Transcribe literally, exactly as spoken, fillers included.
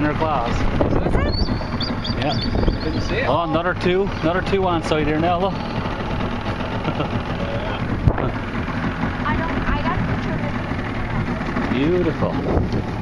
her claws. Was it? Yeah. Didn't see it. Oh, another two. Another two on side here now, look. I don't, I got a picture of it. Beautiful.